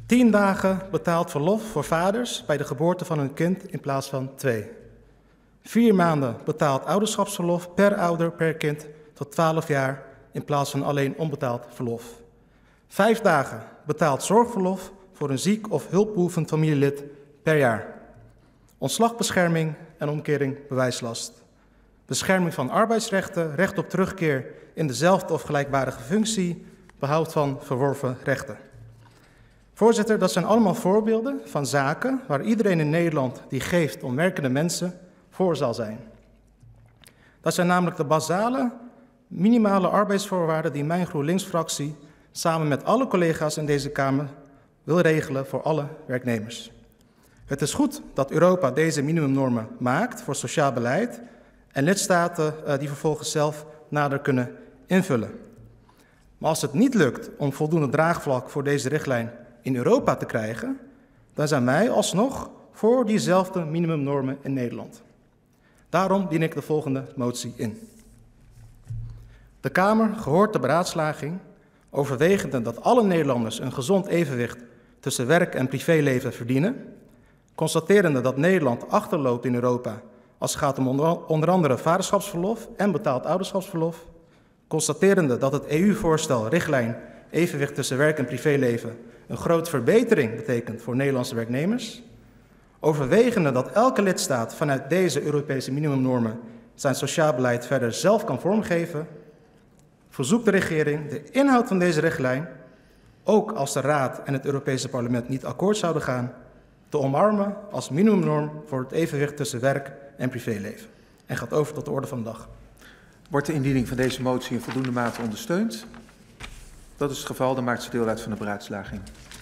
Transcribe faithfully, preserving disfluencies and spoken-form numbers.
tien dagen betaald verlof voor vaders bij de geboorte van hun kind in plaats van twee. Vier maanden betaald ouderschapsverlof per ouder per kind tot twaalf jaar in plaats van alleen onbetaald verlof. Vijf dagen betaald zorgverlof voor een ziek of hulpbehoevend familielid per jaar. Ontslagbescherming en omkering bewijslast. Bescherming van arbeidsrechten, recht op terugkeer in dezelfde of gelijkwaardige functie, behoud van verworven rechten. Voorzitter, dat zijn allemaal voorbeelden van zaken waar iedereen in Nederland die geeft om werkende mensen voor zal zijn. Dat zijn namelijk de basale, minimale arbeidsvoorwaarden die mijn GroenLinks-fractie samen met alle collega's in deze Kamer wil regelen voor alle werknemers. Het is goed dat Europa deze minimumnormen maakt voor sociaal beleid en lidstaten uh, die vervolgens zelf nader kunnen invullen. Maar als het niet lukt om voldoende draagvlak voor deze richtlijn in Europa te krijgen, dan zijn wij alsnog voor diezelfde minimumnormen in Nederland. Daarom dien ik de volgende motie in. De Kamer, gehoord de beraadslaging, overwegende dat alle Nederlanders een gezond evenwicht tussen werk en privéleven verdienen, constaterende dat Nederland achterloopt in Europa als het gaat om onder andere vaderschapsverlof en betaald ouderschapsverlof, constaterende dat het E U-voorstel richtlijn evenwicht tussen werk en privéleven een grote verbetering betekent voor Nederlandse werknemers, overwegende dat elke lidstaat vanuit deze Europese minimumnormen zijn sociaal beleid verder zelf kan vormgeven, verzoekt de regering de inhoud van deze richtlijn, ook als de Raad en het Europese Parlement niet akkoord zouden gaan, te omarmen als minimumnorm voor het evenwicht tussen werk en privéleven. En gaat over tot de orde van de dag. Wordt de indiening van deze motie in voldoende mate ondersteund? Dat is het geval, dan maakt ze deel uit van de beraadslaging.